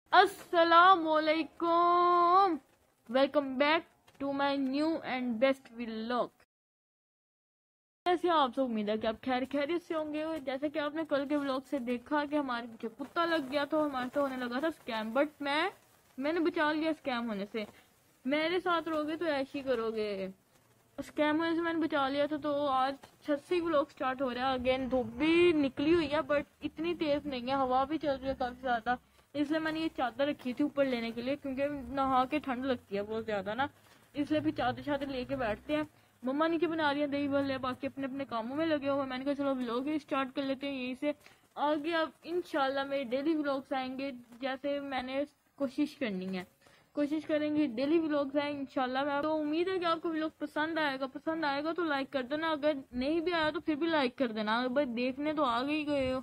अस्सलामुअलैकुम, welcome back to my new and best vlog. जैसे आपसे उम्मीद है कि आप खैरियत से होंगे। जैसे कि आपने कल के व्लॉग से देखा कि हमारे पीछे कुत्ता लग गया तो हमारे से होने लगा था स्कैम, बट मैंने बचा लिया स्कैम होने से। मेरे साथ रहोगे तो ऐसे ही करोगे। स्कैम होने से मैंने बचा लिया था। तो आज 86 व्लॉग स्टार्ट हो रहा है। अगेन धूप भी निकली हुई है बट इतनी तेज नहीं है, हवा भी चल रही है काफी ज्यादा। इसलिए मैंने ये चादर रखी थी ऊपर लेने के लिए, क्योंकि नहा के ठंड लगती है बहुत ज्यादा ना, इसलिए फिर चादर लेके बैठते हैं। मम्मा नीचे बना रही है दही भल्ले, बाकी अपने अपने कामों में लगे हुए। मैंने कहा चलो व्लॉग ही स्टार्ट कर लेते हैं यहीं से। आगे अब इंशाल्लाह मेरे डेली व्लॉग्स आएंगे, जैसे मैंने कोशिश करेंगे डेली व्लॉग्स आए इंशाल्लाह। मैं तो उम्मीद है कि आपको व्लॉग पसंद आएगा तो लाइक कर देना। अगर नहीं भी आया तो फिर भी लाइक कर देना, बस देखने तो आ गए हो।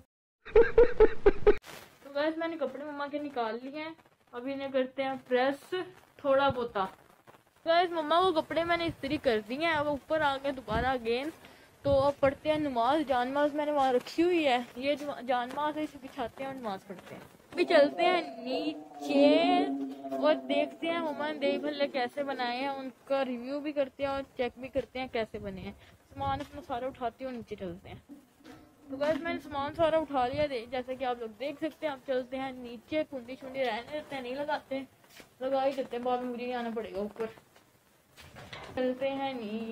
तो वैसे मैंने कपड़े मम्मा के निकाल लिए हैं, अभी इन्हें करते हैं प्रेस थोड़ा बहुता। वैसे मम्मा को कपड़े मैंने इस्त्री कर दिए हैं, अब ऊपर आ गए दोबारा अगेन। तो अब पढ़ते हैं नमाज। जानमाज मैंने वहाँ रखी हुई है, ये जानमाज है, इसे बिछाते हैं और नमाज पढ़ते हैं। अभी चलते हैं नीचे और देखते हैं मम्मा ने दही भल्ले कैसे बनाए हैं, उनका रिव्यू भी करते हैं और चेक भी करते हैं कैसे बने हैं। सामान अपना सारा उठाते हैं और नीचे चलते हैं। तो बस मैंने सामान सारा उठा लिया जैसे कि आप लोग देख सकते हैं। आप चलते हैं नीचे, कुंडी छुंडी रहने देते हैं, नहीं लगाते, लगा ही देते हैं, बाद में मुझे नहीं आना पड़ेगा ऊपर। चलते हैं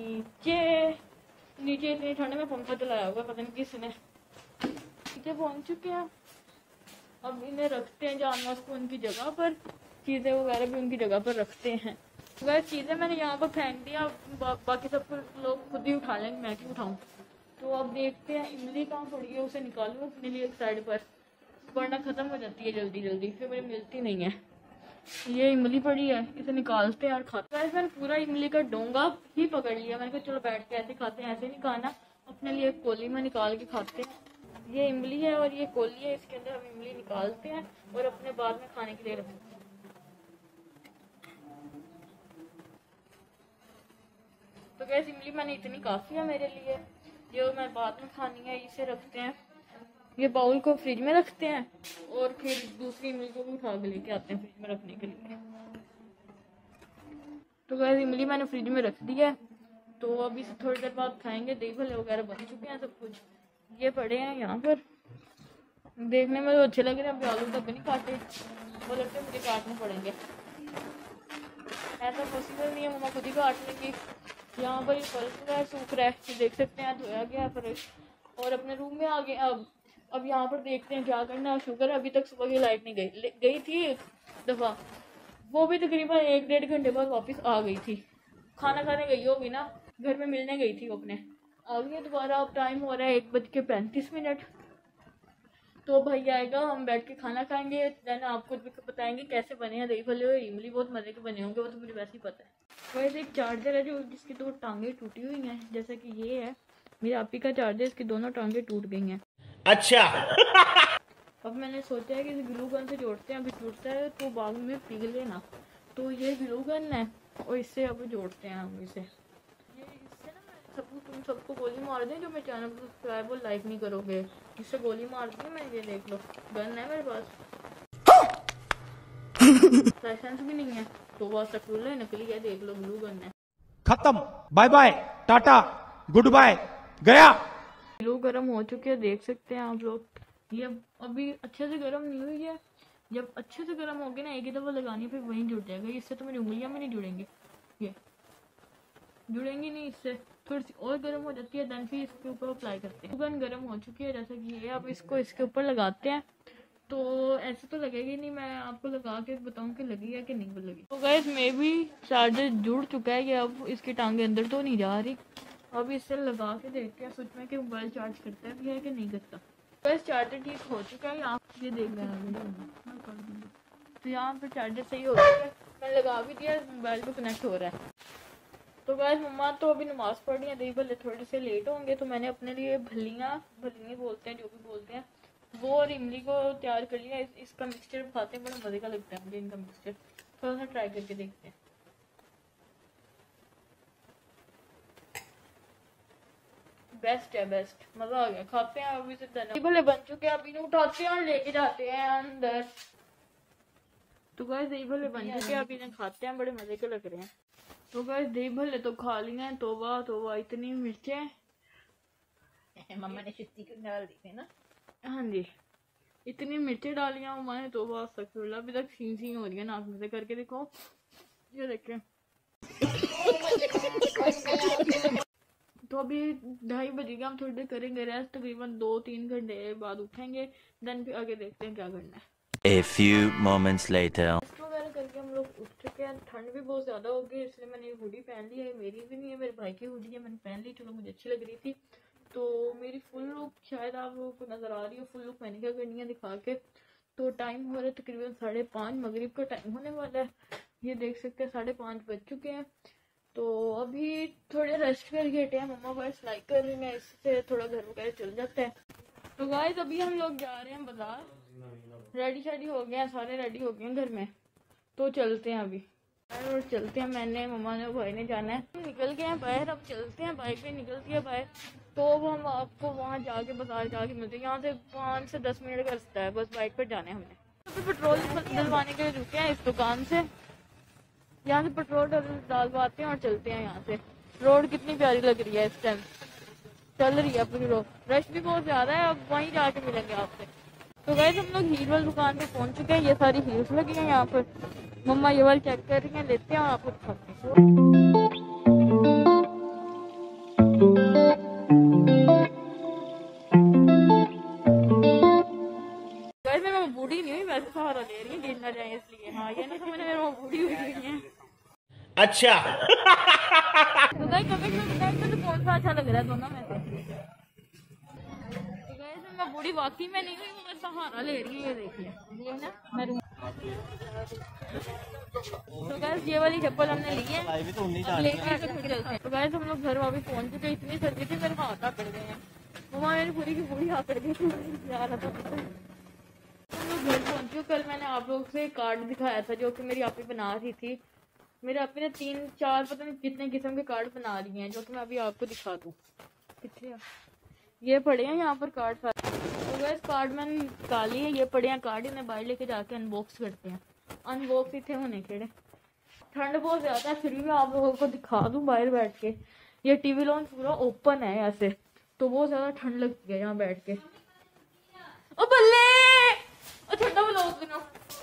नीचे इतनी ठंड में पंखा चलाया होगा पता नहीं किसने। नीचे पहुंच चुके हैं, अब इन्हें रखते हैं जानवर को उनकी जगह पर, चीज़ें वगैरह भी उनकी जगह पर रखते हैं। वह चीज़ें मैंने यहाँ पर फेंक दिया, बाकी सब लोग खुद ही उठा लेंगे, मैं क्यों उठाऊँ। तो अब देखते हैं इमली कहाँ पड़ी है, उसे निकालूँ अपने लिए एक साइड पर, वरना ख़त्म हो जाती है जल्दी फिर मुझे मिलती नहीं है। ये इमली पड़ी है, इसे निकालते हैं और खाते हैं। मैंने पूरा इमली का डोंगा ही पकड़ लिया। मैंने कहा चलो बैठ के ऐसे खाते हैं, ऐसे नहीं खाना, अपने लिए एक कोली में निकाल के खाते हैं। ये इमली है और ये कोली है, इसके अंदर हम इमली निकालते हैं और अपने बाद में खाने के लिए रखते हैं। तो गैस इमली मैंने इतनी काफ़ी है मेरे लिए, जो मैं बाद में खानी है। इसे रखते हैं, ये बाउल को फ्रिज में रखते हैं और फिर दूसरी इमली को भी उठा के लेके आते हैं फ्रिज में रखने के लिए। तो गैस इमली मैंने फ्रिज में रख दिया है, तो अभी से थोड़ी देर बाद खाएंगे। दही भल्ले वगैरह बन चुके हैं सब कुछ, ये पड़े हैं यहाँ पर, देखने में तो अच्छे लग रहे हैं। अभी आलू तक नहीं काटे, वो लगता है मुझे काटने पड़ेंगे। ऐसा पॉसिबल नहीं है, मम्मा खुद ही काट लेंगी। यहाँ पर ये फर्श है, सूख रहा है, देख सकते हैं, धोया गया है फर्श। और अपने रूम में आ गए। अब यहाँ पर देखते हैं क्या करना है। शुक्र है अभी तक सुबह की लाइट नहीं गई थी एक दफ़ा, वो भी तकरीबन 1-1.5 घंटे बाद वापस आ गई थी। खाना खाने गई होगी ना, घर में मिलने गई थी वो अपने, आ गई दोबारा। अब टाइम हो रहा है 1:35। तो भाई आएगा, हम बैठ के खाना खाएंगे, देन आपको भी बताएंगे कैसे बने हैं दही भल्ले और इमली। बहुत मज़े के बने होंगे, वो तो मुझे वैसे ही पता है। वैसे एक चार्जर है जो जिसकी 2 टांगे टूटी हुई हैं, जैसे कि ये है मेरे आपी का चार्जर, इसकी दोनों टांगे टूट गई हैं। अच्छा। अब मैंने सोचा है कि इसे ग्लू गन से जोड़ते हैं, अभी टूटता है तो बाद में पिघले ना। तो ये ग्लू गन है और इससे अब जोड़ते हैं हम इसे। ये इससे ना तुम सबको गोली मार दें जो मेरे चैनल को सब्सक्राइब और लाइक नहीं करोगे, इससे गोली मार दी मैं। ये देख लो, गन है मेरे पास, लाइसेंस भी नहीं है, तो बहुत सकूल है, नकली है, देख लो, ग्लू गन है। खत्म, bye bye, tata, goodbye, गया। ग्लू गर्म हो चुके हैं, देख सकते हैं आप लोग। ये अभी अच्छे से गर्म नहीं हुई है, जब अच्छे से गर्म होगी ना, एक ही दफ़ा लगानी फिर वहीं जुड़ जाएगा। इससे तो मेरी उंगलियां में नहीं जुड़ेंगी, ये जुड़ेंगी नहीं, इससे थोड़ी सी और गर्म हो जाती है, देन फिर इसके ऊपर अप्लाई करते हैं। गन गर्म हो चुकी है जैसे कि ये, अब इसको इसके ऊपर लगाते हैं। तो ऐसे तो लगेगी नहीं, मैं आपको लगा के बताऊं कि लगी है कि नहीं लगी। तो गाइस में भी चार्जर जुड़ चुका है, कि अब इसकी टांगे अंदर तो नहीं जा रही। अब इससे लगा के देखते हैं सच में कि मोबाइल चार्ज करता भी है कि नहीं करता। बस चार्जर ठीक हो चुका है, यहाँ ये देख लेना। तो यहाँ पर चार्जर सही हो चुका है, मैंने लगा भी दिया, मोबाइल पर कनेक्ट हो रहा है। तो गाइस मम्मा तो अभी नमाज़ पढ़ रही है, दही भल्ले थोड़े से लेट होंगे, तो मैंने अपने लिए भल्ली बोलते हैं, जो भी बोलते हैं, वो और इमली को तैयार कर लिया। इसका मिक्सचर खाते हैं, बड़ा मज़े का लगता है मुझे इनका मिक्सचर। थोड़ा सा ट्राई करके देखते हैं। बेस्ट है, बेस्ट, मज़ा आ गया, खाते हैं। अभी से दही भल्ले बन चुके हैं, अभी इन्हें उठाते हैं और लेके जाते हैं अंदर। तो गाइस दही भल्ले बन चुके हैं, आप इन्हें खाते हैं, बड़े मजे के लग रहे हैं। तो गाइस दही भल्ले तो खा लिए हैं। तोबा तोबा, इतनी मिर्चें। मम्मा ने छुट्टी क्यों डाल दी थी ना। हाँ जी, इतनी मिर्चें डाली हैं मम्मा ने। तोबा अस्तगफिरुल्लाह, अभी तक सीन सीन हो रही है नाक में से। करके देखो, ये देखें। तो अभी 2:30 बजेगा, हम थोड़ी देर करेंगे रेस्ट, तकरीबन 2-3 घंटे बाद उठेंगे। देन फिर आगे देखते हैं क्या करना है। A few moments later. Rest वगैरह करके हम लोग उठ चुके हैं। ठंड भी बहुत ज़्यादा हो गई, इसलिए मैंने हुडी पहन ली है। मेरी भी नहीं है, मेरे भाई की हुडी है, मैंने पहन ली। चलो, मुझे अच्छी लग रही थी। तो मेरी फुल लुक शायद आप लोगों को नज़र आ रही है। फुल लुक मैंने क्या करनी है दिखा के। तो टाइम हो रहा है तकरीबन 5:30, मगरिब का टाइम होने वाला है। ये देख सकते हैं 5:30 बज चुके हैं। तो अभी थोड़े रेस्ट करके हटे हैं। मम्मा बस सिलाई कर रही हैं, इससे थोड़ा घर वगैरह चल जाता है। तो गाइस अभी हम लोग जा रहे हैं बाजार। रेडी शेडी हो गए हैं, सारे रेडी हो गए हैं घर में। तो चलते हैं अभी और चलते हैं। मैंने, मम्मा ने, भाई ने जाना है। हम निकल गए हैं बाहर, अब चलते हैं। बाइक पे निकलती है बाहर। तो अब हम आपको वहाँ जाके बाजार जाके मिलते हैं। यहाँ से 5 से 10 मिनट का रास्ता है, बस बाइक पर जाना है हमने। तो पेट्रोल डलवाने के लिए रुके हैं इस दुकान से। यहाँ से पेट्रोल डालवाते हैं और चलते हैं यहाँ से। रोड कितनी प्यारी लग रही है इस टाइम, चल रही है अपनी रोड। रश भी बहुत ज्यादा है, अब वहीं जाके मिलेंगे आपसे। तो गाइस हम लोग हील वाली दुकान पे पहुंच चुके हैं। ये सारी हील्स लगी हैं यहाँ पर। मम्मा ये वाली चेक कर रही हैं, लेते हैं और आपको दिखाते हैं। गाइस मैं बूढ़ी नहीं हुई, वैसे सहारा ले रही है, गिर ना जाए इसलिए। हाँ, ये ना समझ मेरे बूढ़ी हुई है। अच्छा। तो गाइस तो कौन सा अच्छा लग रहा है दोनों में से? तो गाइस मैं बूढ़ी वाकई में नहीं हुई, वो मैं सहारा ले रही है। ये देखिए, ये ना मैं। तो गाइस ये वाली चप्पल हमने ली है, अब लेके फिर चलते हैं। तो गाइस हम लोग घर वापस पहुंच चुके। इतनी सर्दी थी, मेरे हाथ आकड़ गए हैं। मम्मा मेरी पूरी की पूरी आकड़ गई थी यार। हम लोग घर पहुंचे। कल मैंने आप लोग से कार्ड दिखाया था जो कि मेरी आपी बना रही थी। मेरे आपी ने 3-4 पता नहीं कितने किस्म के कार्ड बना रही हैं, जो कि मैं अभी आपको दिखा दूँ। कितने ये पड़े हैं यहाँ पर कार्ड सारे। तो वैसे कार्ड मैंने निकाली है, ये पड़े हैं कार्ड। इन्हें बाहर लेके जाके अनबॉक्स करते हैं। अनबॉक्स ही थे होने खेड़े। ठंड बहुत ज़्यादा है, फिर भी मैं आप लोगों को दिखा दूँ बाहर बैठ के। ये टीवी लॉन्च पूरा ओपन है ऐसे, तो बहुत ज़्यादा ठंड लगती है यहाँ बैठ के। ओ बल्ले, ओ ठंडा ब्लॉग बना।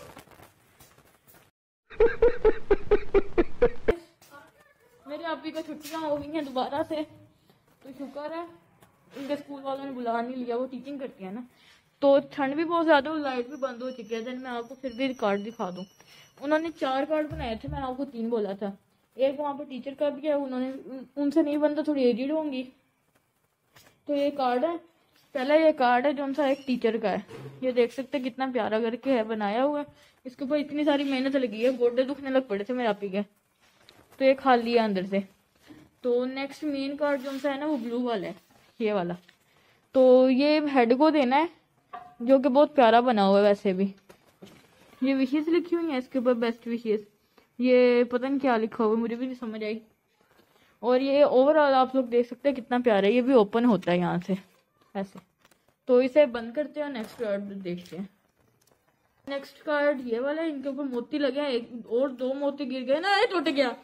मेरी आपी को छुट्टियां हो गई हैं दोबारा से, तो शुक्र है उनके स्कूल वालों ने बुला नहीं लिया। वो टीचिंग करती है ना। तो ठंड भी बहुत ज़्यादा और लाइट भी बंद हो चुकी है। देन मैं आपको फिर भी कार्ड दिखा दूँ। उन्होंने 4 कार्ड बनाए थे, मैंने आपको 3 बोला था। एक वहाँ पर टीचर का भी है, उन्होंने उनसे नहीं बनता, थोड़ी एजिड होंगी। तो ये कार्ड है, पहला ये कार्ड है जो सा एक टीचर का है। ये देख सकते हैं कितना प्यारा करके है बनाया हुआ है। इसके ऊपर इतनी सारी मेहनत लगी है, गोडे दुखने लग पड़े थे मेरे आपी के। तो ये खाली है अंदर से। तो नेक्स्ट मेन कार्ड जो सा है ना, वो ब्लू वाला है, ये वाला। तो ये हेड को देना है, जो कि बहुत प्यारा बना हुआ है वैसे भी। ये विशेष लिखी हुई है इसके ऊपर, बेस्ट विशेष। ये पता नहीं क्या लिखा हुआ है, मुझे भी नहीं समझ आई। और ये ओवरऑल आप लोग देख सकते हैं कितना प्यारा है। ये भी ओपन होता है यहाँ से ऐसे। तो इसे बंद करते हैं और नेक्स्ट कार्ड देखते हैं। नेक्स्ट कार्ड ये वाला है, इनके ऊपर मोती लगे हैं। एक और 2 मोती गिर गए ना, ये टूट गया।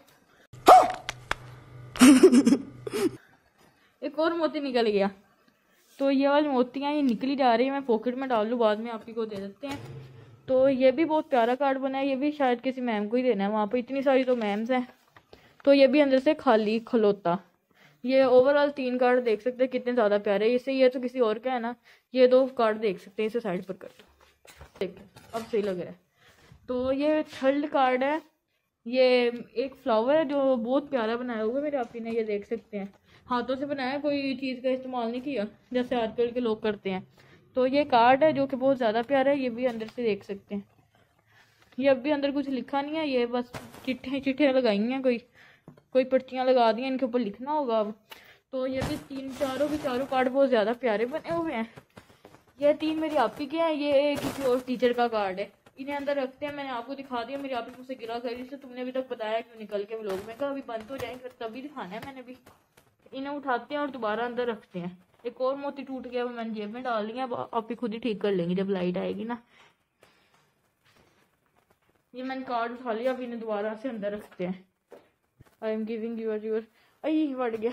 एक और मोती निकल गया। तो ये वाली मोतियाँ ये निकली जा रही है। मैं पॉकेट में डाल लूँ, बाद में आप ही को दे देते हैं। तो ये भी बहुत प्यारा कार्ड बना है। ये भी शायद किसी मैम को ही देना है, वहाँ पर इतनी सारी तो मैम्स हैं। तो ये भी अंदर से खाली खलोता। ये ओवरऑल 3 कार्ड देख सकते हैं कितने ज़्यादा प्यारे। इससे ये तो किसी और का है ना। ये 2 कार्ड देख सकते हैं, इसे साइड पर कर दो। देखिए अब सही लग रहा है। तो ये 3rd कार्ड है। ये एक फ्लावर है जो बहुत प्यारा बनाया हुआ है मेरे आपी ने। ये देख सकते हैं हाथों से बनाया, कोई चीज़ का इस्तेमाल नहीं किया जैसे आजकल के लोग करते हैं। तो ये कार्ड है जो कि बहुत ज़्यादा प्यारा है। ये भी अंदर से देख सकते हैं। ये अब भी अंदर कुछ लिखा नहीं है, ये बस चिट्ठियाँ लगाई हैं, कोई पर्चियाँ लगा दी हैं, इनके ऊपर लिखना होगा अब। तो ये भी चारों कार्ड बहुत ज़्यादा प्यारे बने हुए हैं। ये 3 मेरी आपी के हैं, ये किसी और टीचर का कार्ड है। इन्हें अंदर रखते हैं। मैंने आपको दिखा दिया। मेरी आपी मुझसे गिरा कर रही थी, तुमने अभी तक बताया क्यों निकल के व्लॉग में। कहा अभी बंद हो जाएंगे तभी दिखाना है मैंने भी। इन्हें उठाते हैं और दोबारा अंदर रखते हैं। एक और मोती टूट गया, वो मैंने जेब में डाल लिया। अब आपी खुद ही ठीक कर लेंगी जब लाइट आएगी ना। ये मैंने कार्ड उठा लिया, अब इन्हें दोबारा से अंदर रखते हैं। आई एम गिविंग यूर आई बढ़ गया।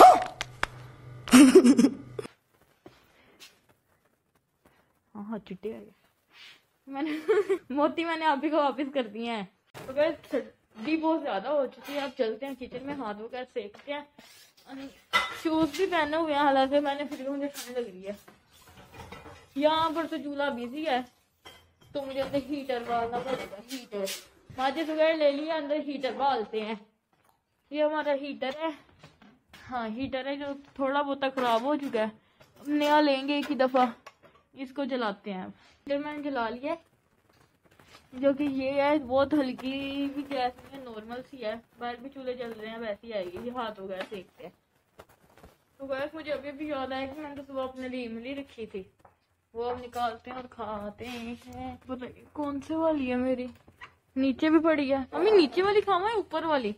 हाँ चिट्टे आ गए मैंने मोती मैंने आप ही को वापस कर दिए हैं। तो गाइस सर्दी बहुत ज्यादा हो चुकी है, अब चलते हैं किचन में, हाथ वगैरह सेकते हैं। शूज भी पहने हुए हैं, हालांकि मैंने फिर भी मुझे ठंड लग रही है। यहाँ पर तो चूल्हा बिजी है, तो मुझे अंदर हीटर डालना पड़ेगा। हीटर माचिस वगैरह ले लिया, अंदर हीटर डालते हैं। ये हमारा हीटर है, हाँ हीटर है जो थोड़ा बहुत खराब हो चुका है, अब नया लेंगे एक ही दफा। इसको जलाते हैं। हीटर मैंने जला लिया, जो कि ये है बहुत हल्की भी गैस में, नॉर्मल सी है। बाहर भी चूल्हे जल रहे हैं, वैसे ही आएगी। ये हाथ वगैरह सेकते हैं। तो गैस मुझे अभी भी याद आया कि मैंने तो सुबह अपने लिए इमली रखी थी, वो अब निकालते हैं और खाते हैं। पता नहीं कौन से वाली है मेरी, नीचे भी पड़ी है। अम्मी नीचे वाली खावा है ऊपर वाली?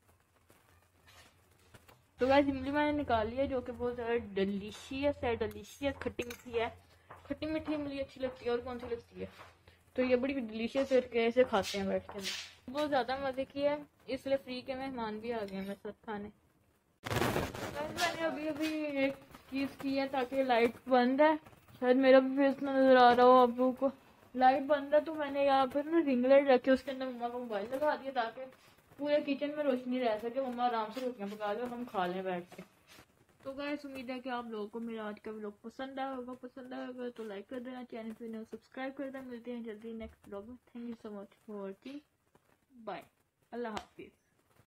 तो गैस इमली मैंने निकाली है, जो कि बहुत ज्यादा डिलीशियस है। डिलीशियस खट्टी मीठी है, खट्टी मीठी इमली अच्छी लगती है। और कौन सी लगती है? तो ये बड़ी डिलीशियस है, ऐसे खाते हैं बैठ के। बहुत ज्यादा मजे की है, इसलिए फ्री के मेहमान भी आ गए मेरे साथ खाने। मैंने अभी अभी एक चीज की है, ताकि लाइट बंद है, शायद मेरा भी फेस नजर आ रहा हो आप लोगों को। लाइट बंद है तो मैंने यहाँ पर ना रिंग लाइट रखी, उसके अंदर मम्मा का मोबाइल लगा दिया, ताकि पूरे किचन में रोशनी रह सके, मम्मा आराम से रोटियां पका ले और हम खा लें बैठ के। तो गाइस उम्मीद है कि आप लोगों को मेरा आज का व्लॉग पसंद आया होगा। पसंद आया होगा तो लाइक कर देना, चैनल पे सब्सक्राइब कर देना। मिलते हैं जल्दी नेक्स्ट व्लॉग में। Thank you so much for watching, bye, अल्लाह हाफिज।